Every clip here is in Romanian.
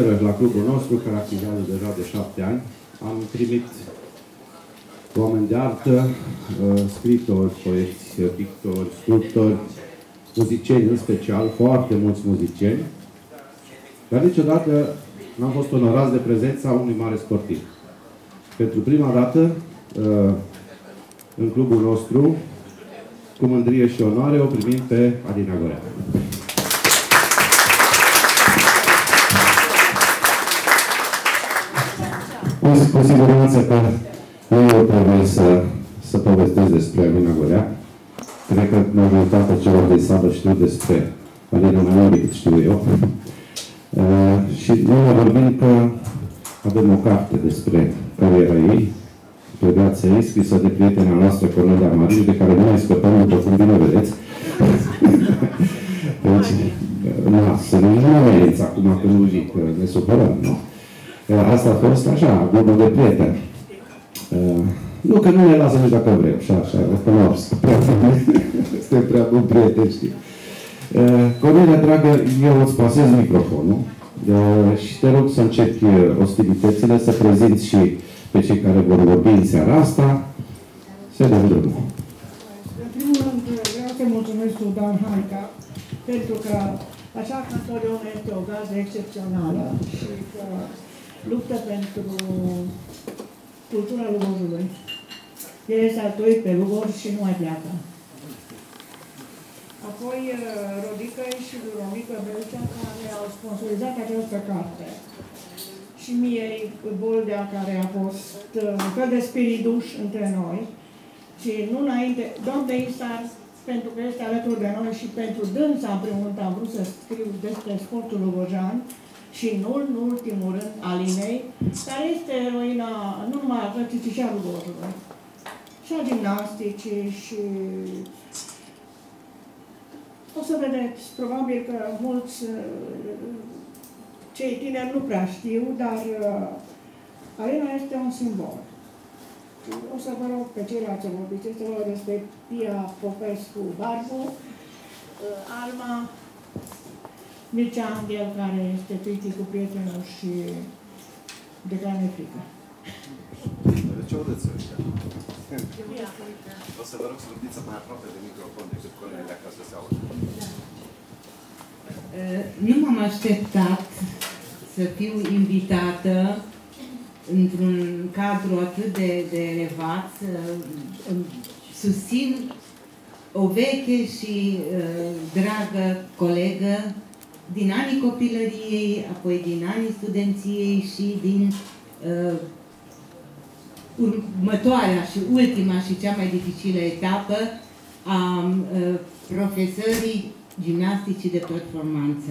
tânără la clubul nostru, care activează deja de 7 ani. Am primit oameni de artă, scriitori, poeți, pictori, sculptori, muzicieni în special, foarte mulți muzicieni, dar niciodată n-am fost onorați de prezența unui mare sportiv. Pentru prima dată, în clubul nostru, cu mândrie și onoare, o primim pe Alina Gorea. Cu siguranță că eu trebuie să povestesc despre Alina Gorea. Cred că majoritatea celor din sală știu despre Alina mai mult decât știu eu. Și noi vorbim că avem o carte despre cariera ei, pe viața ei, scrisă de prietena noastră, Cornelia Mariș, de care nu mai scăpăm după cum bine vedeți. Deci, să nu ameninți acum că nu zic, că ne supărăm, nu? Asta a fost așa, glumă de prieten. Nu că nu ne lasă nici dacă vrem, și așa, că nu suntem prea bun prieteni, știi. Cornelia, dragă, eu îți pasez microfonul și te rog să începi ostilitățile, să prezinți și pe cei care vor vorbi în seara asta. Să dăm drumul. În primul rând, vreau să mulțumesc lui Dan Haica, pentru că așa Cantorion este o gazdă excepțională și că luptă pentru cultura Lugojului. El este altoit pe Lugoj și nu mai pleacă. Apoi Rodica și Romica Belcea, care au sponsorizat această carte. Și mie Boldea, care a fost un fel de spiriduș între noi. Și nu înainte, Doamne Isar, pentru că este alături de noi și pentru dânsa, în primul rând, am vrut să scriu despre sportul lugojan și nu în ultimul rând Alinei, care este eroina nu numai a cărții, ci și a Lugojului. Și a gimnasticii și... O să vedeți, probabil că mulți cei tineri nu prea știu, dar Alina este un simbol. O să vă rog pe ceilalți să vorbiți. Este vorba despre Pia Popescu Barbu, Alma, Mircea Angel, care este criticul, prietenul și de care ne frică. De ce o dăți ăștia? O să vă rog să vorbiți mai aproape de microfon decât colegii ca să se audă. Nu m-am așteptat să fiu invitată într-un cadru atât de elevat. Susțin o veche și dragă colegă din anii copilăriei, apoi din anii studenției și din următoarea și ultima și cea mai dificilă etapă a profesării gimnasticii de performanță.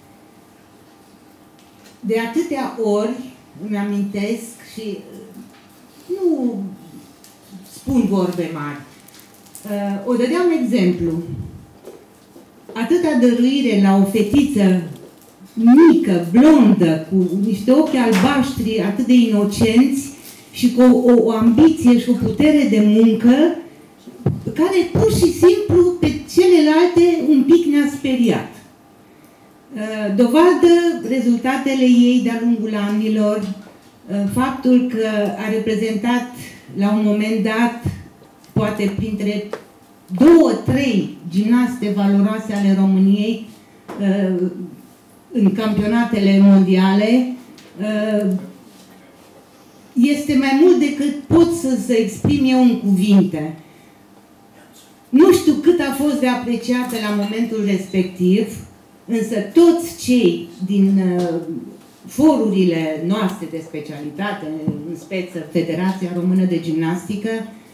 De atâtea ori îmi amintesc și nu spun vorbe mari. O dădeam exemplu. Atâta dăruire la o fetiță mică, blondă, cu niște ochi albaștri atât de inocenți și cu o ambiție și o putere de muncă care pur și simplu pe celelalte un pic ne-a speriat. Dovadă rezultatele ei de-a lungul anilor, faptul că a reprezentat la un moment dat, poate printre 2-3 gimnaste valoroase ale României în campionatele mondiale, este mai mult decât pot să exprim eu în cuvinte. Nu știu cât a fost de apreciată la momentul respectiv, însă toți cei din forurile noastre de specialitate, în speță Federația Română de Gimnastică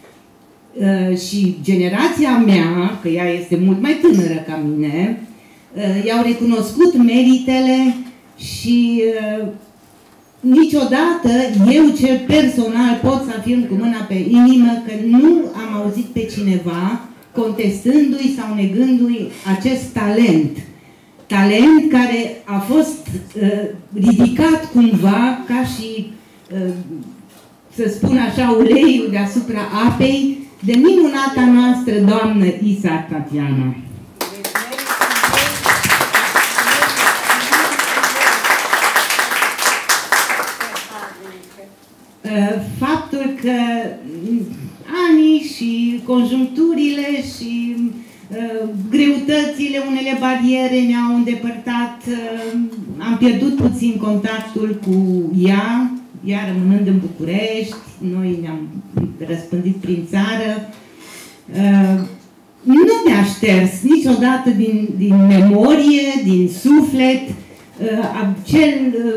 și generația mea, că ea este mult mai tânără ca mine, i-au recunoscut meritele și niciodată eu cel personal pot să afirm cu mâna pe inimă că nu am auzit pe cineva contestându-i sau negându-i acest talent. Talent care a fost ridicat cumva ca și, să spun așa, uleiul deasupra apei de minunata noastră doamnă Isar Tatiana. faptul că anii și conjuncturile și greutățile, unele bariere ne-au îndepărtat, am pierdut puțin contactul cu ea rămânând în București, noi ne-am răspândit prin țară. Nu mi-a șters niciodată din memorie, din suflet, acel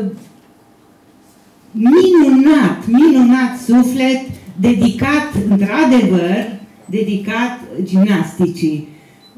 minunat suflet dedicat, într-adevăr, dedicat gimnasticii.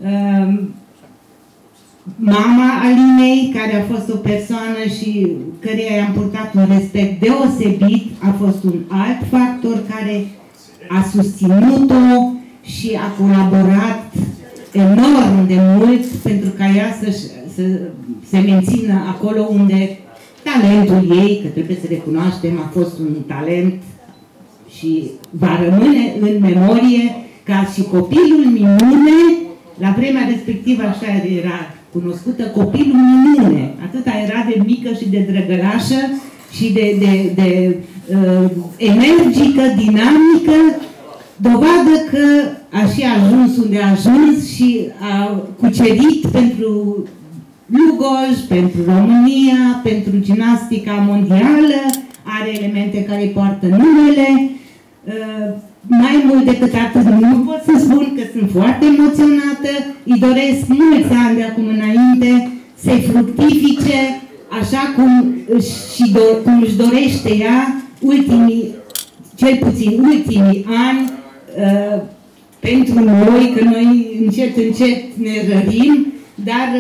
Mama Alinei, care a fost o persoană și căreia i-am purtat un respect deosebit, a fost un alt factor care a susținut-o și a colaborat enorm de mult pentru ca ea să se mențină acolo unde talentul ei, că trebuie să recunoaștem, a fost un talent și va rămâne în memorie ca și copilul minune. La vremea respectivă așa era cunoscută, copilul minune. Atâta era de mică și de drăgălașă și de energică, dinamică, dovadă că a și ajuns unde a ajuns și a cucerit pentru Lugoj, pentru România, pentru gimnastica mondială, are elemente care îi poartă numele. Mai mult decât atât, nu pot să spun că sunt foarte emoționată, îi doresc mulți ani de acum înainte să-i fructifice așa cum își dorește ea cel puțin ultimii ani pentru noi, că noi încet ne rărim, dar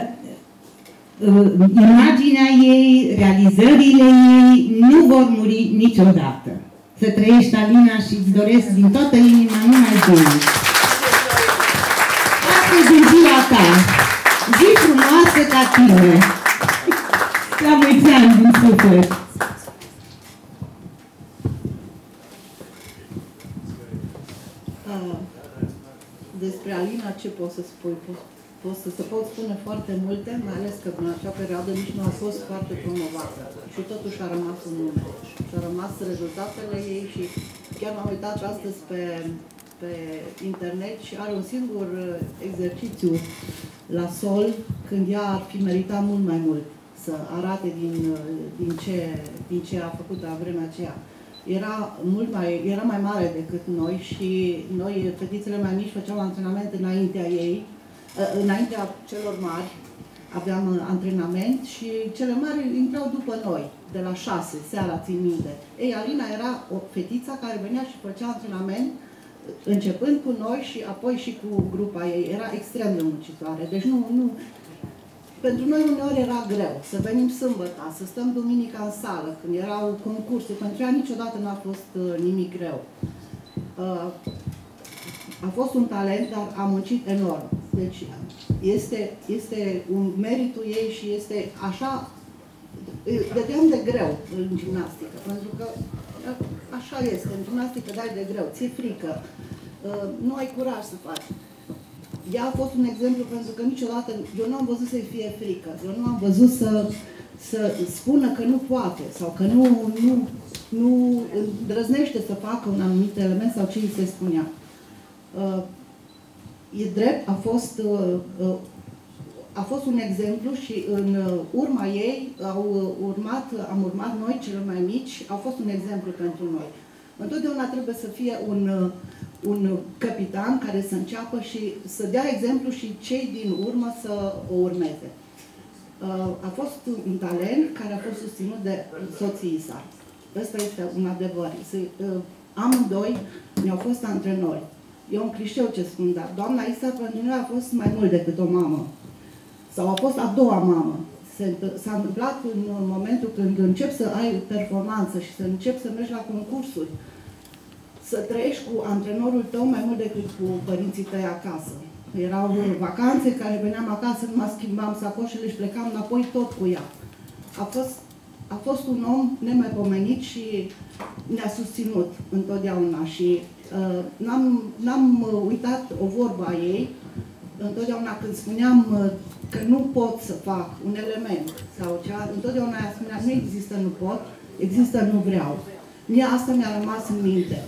imaginea ei, realizările ei nu vor muri niciodată. Să trăiești, Alina, și îți doresc din toată inima numai bine. Astăzi din ziua ta, zi frumoasă ca tine. La mulți ani din suflet. Despre Alina ce pot să spui? Pot spune foarte multe, mai ales că în acea perioadă nici nu a fost foarte promovată. Și totuși a rămas un nume. Și a rămas rezultatele ei și chiar m-am uitat astăzi pe internet și are un singur exercițiu la sol, când ea ar fi meritat mult mai mult să arate din ce a făcut la vremea aceea. Era mai mare decât noi și noi, fetițele mai mici, făceam antrenament înaintea ei, înaintea celor mari, aveam antrenament și cele mari intrau după noi, de la 6 seara, țin minte. Ei, Alina era o fetiță care venea și făcea antrenament, începând cu noi și apoi și cu grupa ei. Era extrem de muncitoare. Deci pentru noi uneori era greu să venim sâmbătă, să stăm duminica în sală, când erau concursuri. Pentru ea niciodată n-a fost nimic greu. A fost un talent, dar a muncit enorm. Deci este un meritul ei și este așa, dădeam de greu în gimnastică, pentru că așa este, în gimnastică dai de greu, ți-e frică, nu ai curaj să faci. Ea a fost un exemplu pentru că niciodată, eu nu am văzut să-i fie frică, eu nu am văzut să spună că nu poate sau că nu îndrăznește să facă un anumit element sau ce îi se spunea. E drept, a fost un exemplu și în urma ei am urmat noi, cele mai mici, au fost un exemplu pentru noi. Întotdeauna trebuie să fie un capitan care să înceapă și să dea exemplu și cei din urmă să o urmeze. A fost un talent care a fost susținut de soții sa. Ăsta este un adevăr. Amândoi ne-au fost antrenori. E un clișeu ce spun, dar doamna Isa pentru noi a fost mai mult decât o mamă. Sau a fost a doua mamă. S-a întâmplat în momentul când începi să ai performanță și să începi să mergi la concursuri, să trăiești cu antrenorul tău mai mult decât cu părinții tăi acasă. Erau vacanțe care veneam acasă, numai schimbam sacoșele și plecam înapoi tot cu ea. A fost un om nemaipomenit și ne-a susținut întotdeauna și n-am uitat o vorbă a ei. Întotdeauna când spuneam că nu pot să fac un element sau ceva, întotdeauna ea spunea, nu există nu pot, există nu vreau. Mie asta mi-a rămas în minte.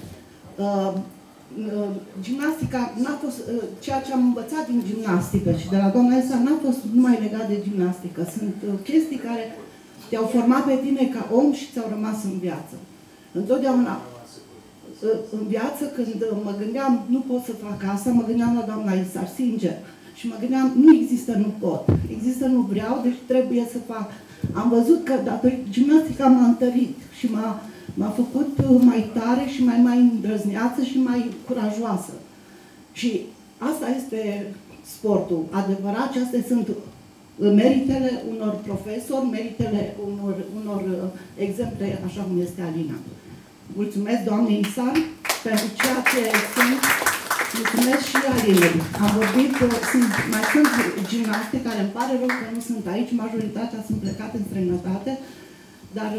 Gimnastica n-a fost, ceea ce am învățat din gimnastică și de la doamna Elsa n-a fost numai legat de gimnastică. Sunt chestii care te-au format pe tine ca om și ți-au rămas în viață. Întotdeauna în viață, când mă gândeam, nu pot să fac asta, mă gândeam la doamna Isar, sincer. Și mă gândeam, nu există, nu pot. Există, nu vreau, deci trebuie să fac. Am văzut că datorită gimnastica m-a întărit și m-a făcut mai tare și mai îndrăzneață și mai curajoasă. Și asta este sportul adevărat și astea sunt meritele unor profesori, meritele unor exemple, așa cum este Alina. Mulțumesc doamnei Isar pentru ceea ce sunt. Mulțumesc și Alinei. Am vorbit, mai sunt gimnaste care îmi pare rău că nu sunt aici, majoritatea sunt plecate în străinătate, dar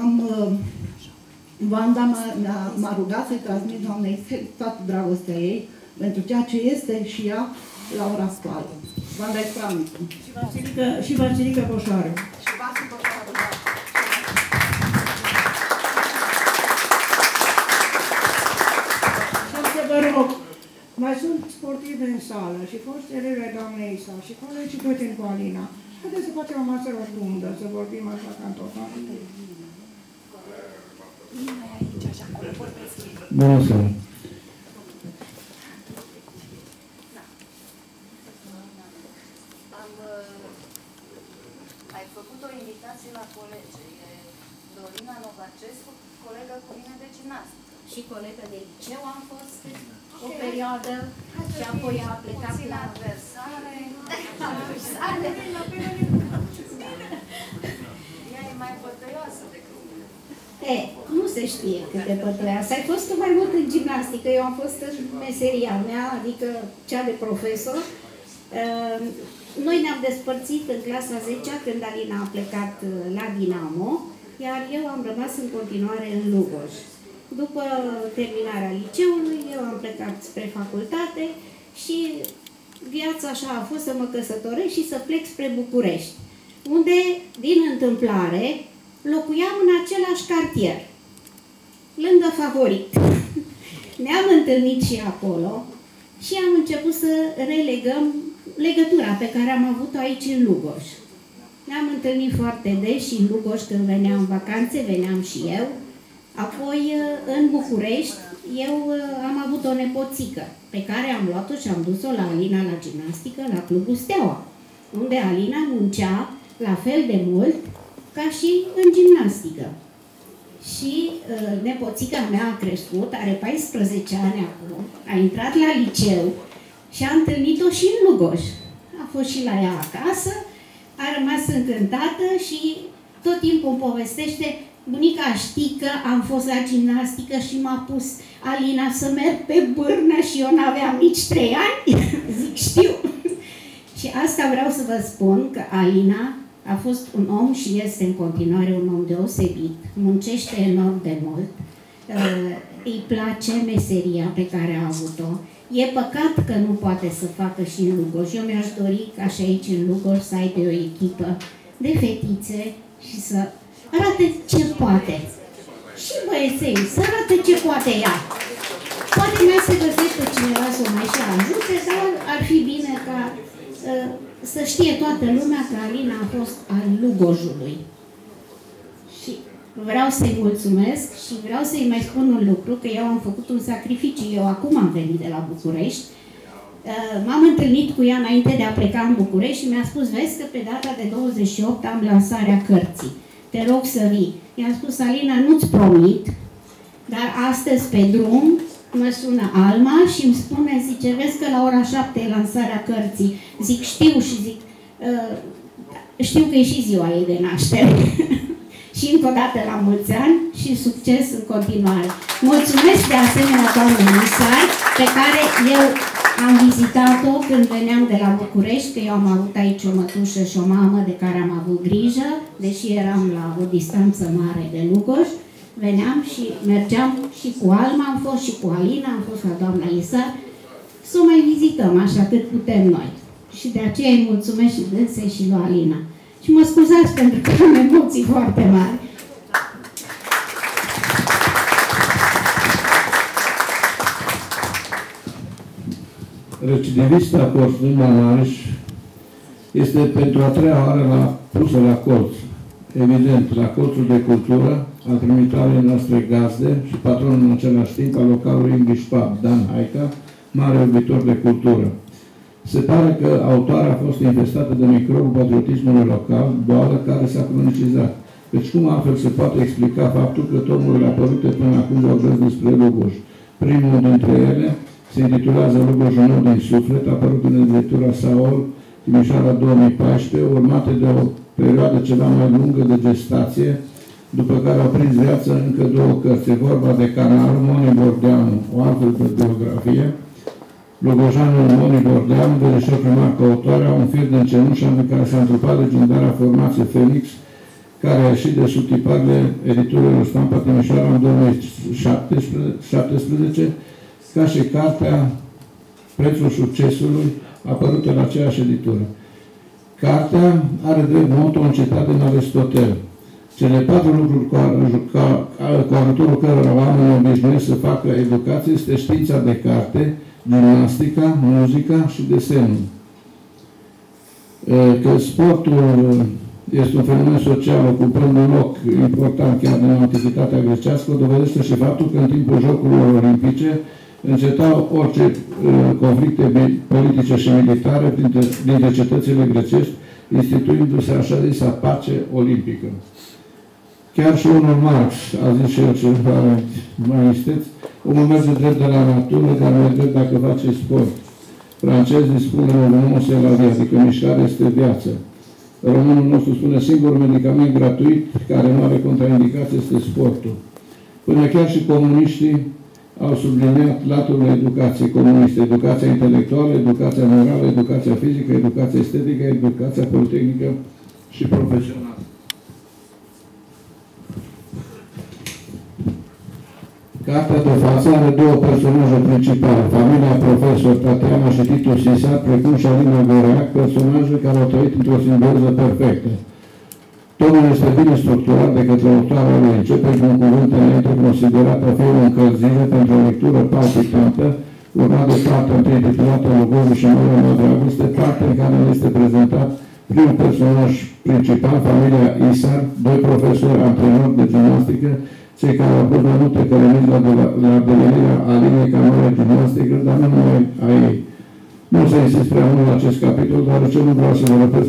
Vanda m-a rugat să-i transmit doamnei toată dragostea ei pentru ceea ce este și ea la ora actuală. Vanda e prea mică. Și Vasilica Boșoară. Și Vasilica Boșoară, da. Vă rog, mai sunt sportivi în sală și fost eleve doamnei Isa și colegii prieteni cu Alina. Haideți să facem o masă rotundă, să vorbim așa ca în tot. Bună seara! Ai făcut o invitație la colege. E Dorina Novacescu, colegă cu mine de gimnastică. Și colegă de liceu am fost o perioadă și apoi a plecat la adversare. Ea e mai bătăioasă decât mine. Nu se știe cât de bătăioasă. Ai fost mai mult în gimnastică. Eu am fost în meseria mea, adică cea de profesor. Noi ne-am despărțit în clasa 10-a când Alina a plecat la Dinamo, iar eu am rămas în continuare în Lugoj. După terminarea liceului, eu am plecat spre facultate și viața așa a fost să mă căsătoresc și să plec spre București, unde, din întâmplare, locuiam în același cartier, lângă Favorit. Ne-am întâlnit și acolo și am început să relegăm legătura pe care am avut-o aici în Lugoj. Ne-am întâlnit foarte des și în Lugoj când veneam în vacanțe, veneam și eu. Apoi, în București, eu am avut o nepoțică pe care am luat-o și am dus-o la Alina la gimnastică, la Clubul Steaua, unde Alina muncea la fel de mult ca și în gimnastică. Și nepoțica mea a crescut, are 14 ani acum, a intrat la liceu și a întâlnit-o și în Lugoj. A fost și la ea acasă, a rămas încântată și tot timpul îmi povestește: bunica, știi că am fost la gimnastică și m-a pus Alina să merg pe bârnă și eu n-aveam nici 3 ani? Zic, știu. Și asta vreau să vă spun, că Alina a fost un om și este în continuare un om deosebit, muncește enorm de mult, îi place meseria pe care a avut-o. E păcat că nu poate să facă și în Lugoj. Eu mi-aș dori ca și aici în Lugoj să aibă o echipă de fetițe și să arate ce poate. Și băieței, să arate ce poate ea. Poate mai se găsește cineva să o mai și ajute, dar ar fi bine ca să știe toată lumea că Alina a fost al Lugojului. Și vreau să-i mulțumesc și vreau să-i mai spun un lucru, că eu am făcut un sacrificiu. Eu acum am venit de la București. M-am întâlnit cu ea înainte de a pleca în București și mi-a spus: vezi că pe data de 28 am lansarea cărții. Te rog să vii. I-am spus: Alina, nu-ți promit, dar astăzi pe drum mă sună Alma și îmi spune, zice, vezi că la ora 7 e lansarea cărții. Zic, știu, și zic, știu că e și ziua ei de naștere. Și încă o dată la mulți ani și succes în continuare. Mulțumesc de asemenea doamnei Isar, pe care eu am vizitat-o când veneam de la București, că eu am avut aici o mătușă și o mamă de care am avut grijă, deși eram la o distanță mare de Lugoj. Veneam și mergeam și cu Alma, am fost și cu Alina, am fost la doamna Isar, să o mai vizităm așa cât putem noi. Și de aceea îi mulțumesc și dânsei și lui Alina. Și mă scuzați pentru că am emoții foarte mari. Recidivista Cosmin Mariș este pentru a treia oară pusă la colț. Evident, la colțul de cultură al trimitoarei noastre gazde și patronul în același timp al localului English Pub, Dan Haica, mare iubitor de cultură. Se pare că autoarea a fost infestată de microbul patriotismului local, boală care s-a cronicizat. Deci cum altfel se poate explica faptul că tomurile apărute până acum vorbesc despre Lugoș? Primul dintre ele se intitulează Lugoșul nou din suflet, apărut în editura Saol, Timișoara 2014, urmate de o perioadă ceva mai lungă de gestație, după care au prins viață încă două cărți. E vorba de Canalul Moni Bordeanu, o altfel de biografie, Lugojanul Moni Bordeanu, verișor primar căutoarea, un fir de cenușă în care s-a întrupat legendara formație Phoenix, care a ieșit de sub tiparele editurilor Stampa Timișoara în 2017, ca și cartea Prețul succesului, apărută în aceeași editură. Cartea are drept moto un citat din Aristotel. Cele 4 lucruri cu ajutorul cărora oamenii obișnuiesc să facă educație este știința de carte, gimnastica, muzica și desenul. Că sportul este un fenomen social ocupând un loc important chiar din antichitatea grecească, dovedește și faptul că în timpul Jocurilor Olimpice încetau orice conflicte politice și militare dintre cetățile grecești, instituindu-se așa zisă pace olimpică. Chiar și unul Marx a zis și el ceva mai isteț, omul merge drept de la natură, dar nu e drept dacă face sport. Francezii spune omul se la viață, adică mișcare este viață. Românul nostru spune singurul medicament gratuit care nu are contraindicație este sportul. Până chiar și comuniștii au subliniat laturile educației comuniste, educația intelectuală, educația morală, educația fizică, educația estetică, educația politehnică și profesională. Cartea de față are două personaje principale, familia profesor Tatiana și Titus Isar, precum și Alina Goreac, personaje care au trăit într-o simbioză perfectă. Tomul este bine structurat de către autoarea lui. Începe cu un cuvânt înainte considerat a fi o încălzire pentru o lectură palpitantă, urmat de partea întâi titulată Lugoșul și Marea Dragoste, parte în care este prezentat primul personaj principal, familia Isar, doi profesori antrenori de gimnastică, cei care au pus mai multe cărămizi la devenirea Alinei ca mare gimnastică, dar nu numai a ei. Nu o să insist prea mult la acest capitol, deoarece nu vreau să vă răpesc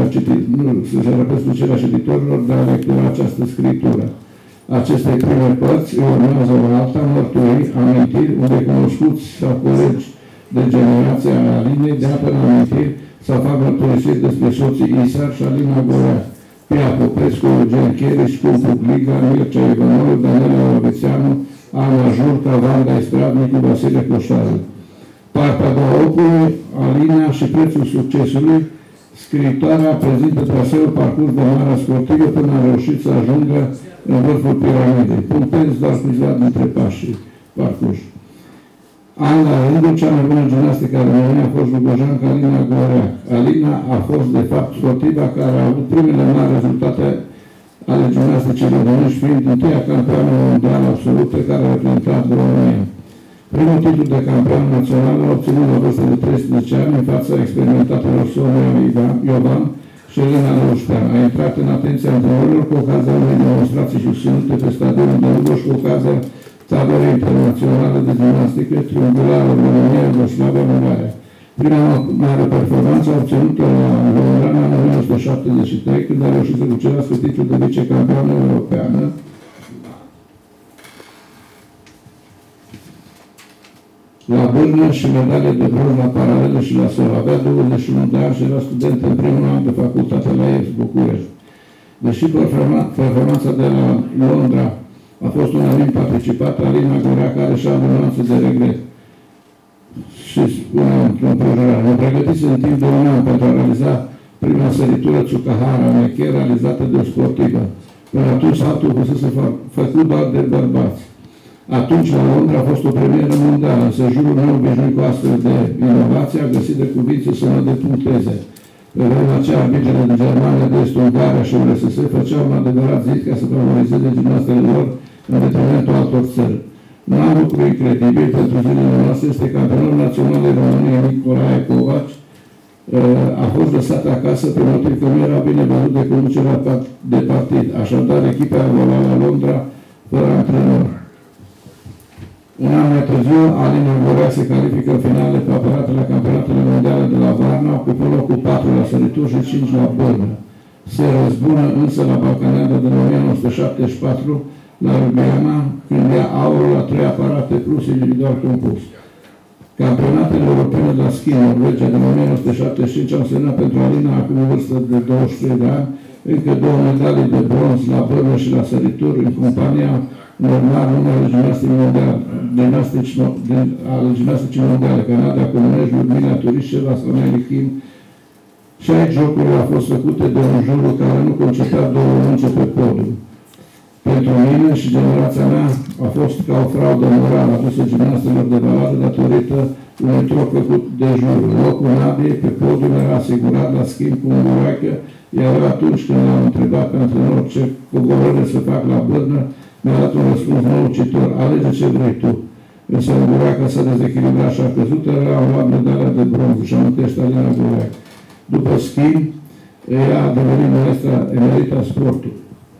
plăcerea cititorilor de a lectura această scriptură. Aceste prime părți urmează o alta, mărturii, amintiri, unde cunoscuți sau colegi de generația Alinei de apă în amintiri sau fac mărturisiri despre soții Isar și Alina Gorea, Pia Popescu, Eugen Cheriș, Cumpu Gliga, Mircea Ivanoru, Daniela Ovețeanu, Ana Jurca, Vanda Estradnicu, Vasile Coșaru. Partea a doua opului, Alina și Prețul succesului, scriitoarea prezintă traseul parcurs de marea sportivă până a reușit să ajungă în vârful piramidei. Punctez doar câțiva dintre pașii parcurs. An la rândul, cea mai bună gimnastică a României a fost lugojanca Alina Goreac. Alina a fost, de fapt, sportiva care a avut primele mari rezultate ale gimnasticii românești, fiind întâia campioană mondială absolută care a reprezentat România. Primul titlu de campion național a obținut la vârstă de 13 ani în fața experimentatelor Sonia Iovan și Elena Răuștean. A intrat în atenția antrenorilor cu ocazia unei demonstrații susținute pe stadionul de Lugoș cu ocazia tabărei internaționale de gimnastică, triunghiulară România, Iugoslavia, Ungaria. Prima mare performanță a obținută la Londra în 1973, când a reușit să cucerească titlul de vicecampioană europeană. La Bârnă și medalie de bronz la paralelă și la sol. Avea 21 de ani și era student în primul an de facultate la EFS București. Deși performanța de la Londra a fost un anim participat, Alina Gorea care și-a nuanțe de regret. Și spune într-un program, mă pregătiți în timp de un an pentru a realiza prima săritură Tsukahara Meche realizată de o sportivă. Până atunci saltul fusese făcut doar de bărbați. Atunci, la Londra a fost o premieră mondială, însă jurul neobișnuit cu astfel de inovație a găsit de cuvință să mă depuncteze. Pe vremea aceea, arbitrile din Germania, de Est, Ungaria și URSS făceau un adevărat zid ca să favorizeze gimnastele lor în detrimentul altor țări. Un alt lucru incredibil pentru zilele noastre este campionatul național de România Nicolae Covaci a fost lăsat acasă pe motiv că nu era bine văzut de conducerea de partid. Așadar, echipa a volat la Londra fără antrenor. Un an mai târziu, Alina Gorea se califică în finale pe aparate la campionatele mondiale de la Varna, ocupă locul 4 la sărituri și 5 la bălnă. Se răzbună însă la Balcaniada din 1974 la Ljubljana, când ia aurul la 3 aparate plus individual compus. Campionatele europene la schi în Norvegia din 1975 au semnat pentru Alina, acum în vârstă de 23 de ani, încă 2 medalii de bronz la bălnă și la sărituri în compania normal numele gimnasticii mondiale, Canada, Comunești, Ludmila Turișeva, Soneli Kim. 6 jocuri au fost făcute de un juriu care nu concepea 2 munce pe podium. Pentru mine și generația mea a fost ca o fraudă morală adusă gimnastelor de valoare datorită unui troc făcut de juriu. Locul Nadiei pe podium era asigurat la schimb cu un Bureacă, iar atunci când l-am întrebat pe antrenor ce coborâre să fac la bălnă, mi-a dat un răspuns năucitor: alege ce vrei tu. Însă în Bureacă s-a dezechilibrat și a căzut, era un luat medalia de bronz și amintește Alina Bureacă. După schimb, ea a devenit maestra emerita sportului.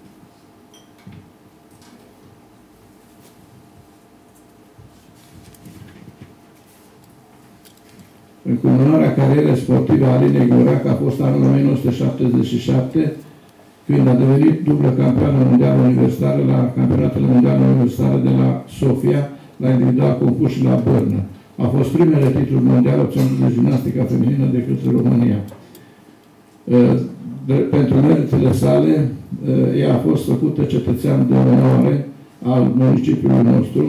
Încununarea carierei sportive a Alinei Goreac a fost anul 1977, când a devenit dublă campioană mondială universitară la campionatele mondiale universitare de la Sofia, la individual compus și la bălnă. A fost primele titluri mondiale obținute de gimnastica feminină de către România. Pentru meritele sale, ea a fost făcută cetățean de onoare al municipiului nostru.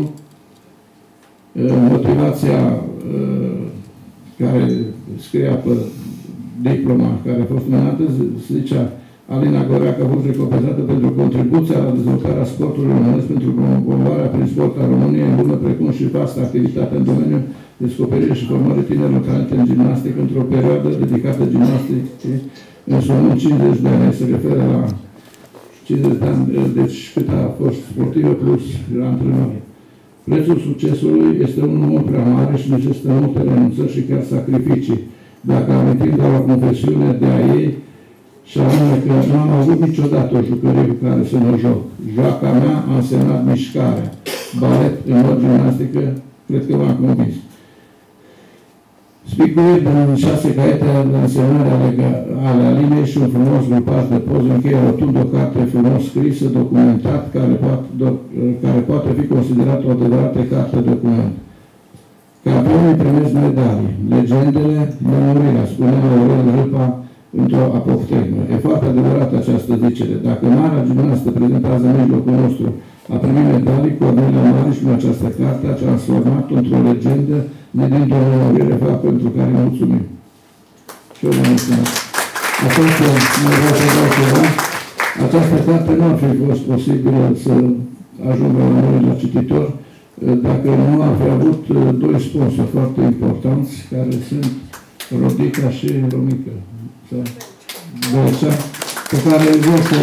Motivația care scria pe diploma care a fost numărată, se zicea: Alina Goreac a fost recompensată pentru contribuția la dezvoltarea sportului românesc, pentru promovarea prin sport a României în lume, precum și vastă activitate în domeniul descoperirii și formării tinerilor talente în gimnastică, într-o perioadă dedicată gimnasticii, însumând 50 de ani. Se referă la 50 de ani, deci cât a fost sportivă plus la antrenare. Prețul succesului este unul mult prea mare și necesită multe renunțări și chiar sacrificii. Dacă amintim doar o confesiune de a ei, și anume că nu am avut niciodată o jucărie cu care să mă joc. Joaca mea a însemnat mișcarea. Balet, în mod gimnastică, cred că v-am convins. Spicuiri din 6 caiete de însemnare ale Alinei și un frumos grupaj de poze încheie rotund o carte frumos scrisă, documentat, care poate fi considerat o adevărată carte document. Campionii primesc medalii, legendele, memoriile, spunea Aurel Râpa într-o apoftegmă. E foarte adevărată această zicere. Dacă marea gimnastă prezentează în mijlocul nostru a primit medalii, Cornelia Mariș în această carte a transformat într-o legendă, ne dând o memorire, fapt pentru care îi mulțumim. Și eu vă mulțumesc. Atunci, mă vreau să dau ceva. Această carte nu ar fi fost posibilă să ajungă la noi la cititor dacă nu ar fi avut 2 sponsori foarte importanți, care sunt Rodica și Romica. Dolcea, pe care vreau să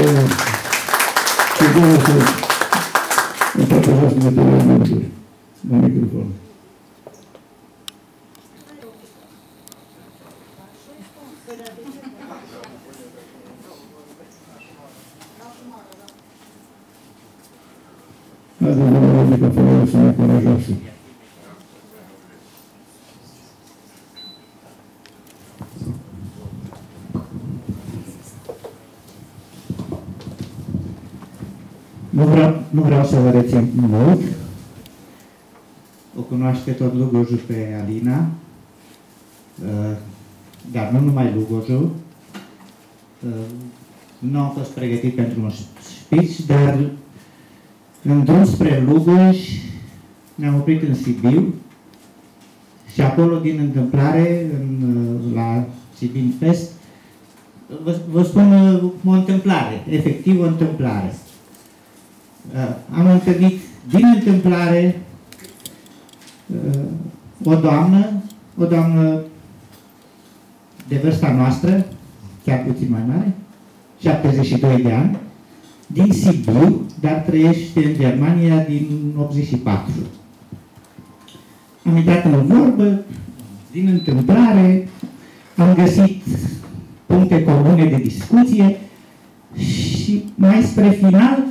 împărtășească câteva gânduri la microfon. Haideți, doamna Rodica, fără să ne încurajoasă. Nu vreau să vă rețin mult. O cunoaște tot Lugojul pe Alina, dar nu numai Lugojul. Nu am fost pregătit pentru un speech, dar în drum spre Lugoj ne-am oprit în Sibiu și acolo, din întâmplare, la Sibin Fest, vă spun o întâmplare, efectiv o întâmplare. Am întâlnit din întâmplare o doamnă de vârsta noastră, chiar puțin mai mare, 72 de ani, din Sibiu, dar trăiește în Germania din 84. am intrat în vorbă, din întâmplare, am găsit puncte comune de discuție și mai spre final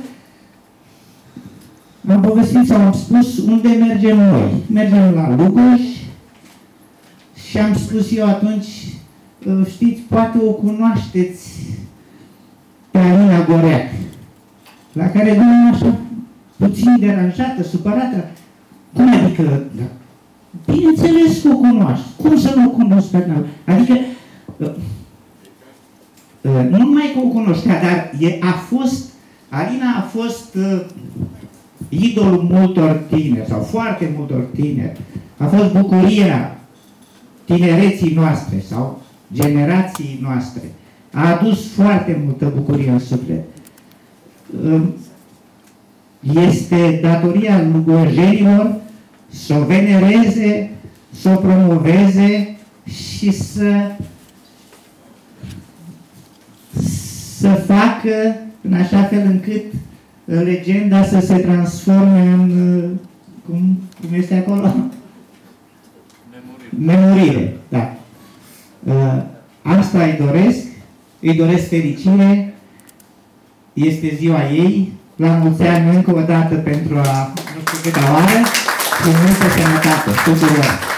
am povestit sau am spus unde mergem noi. Mergem la Lugoj și am spus eu atunci, știți, poate o cunoașteți pe Alina Goreac, la care domnul așa puțin deranjată, supărată. Cum adică? Bineînțeles că o cunoaște. Cum să nu o cunosc pe Alina? Adică nu numai că o cunoștea, dar Alina a fost idolul multor tineri, sau foarte multor tineri. A fost bucuria tinereții noastre, sau generației noastre. A adus foarte multă bucurie în suflet. Este datoria lugojenilor să o venereze, să o promoveze și să facă în așa fel încât legenda să se transforme în, cum este acolo? Memorire. Da. Asta îi doresc fericire, este ziua ei, la mulți ani încă o dată pentru a nu știu câta oară și multă sănătate tuturor.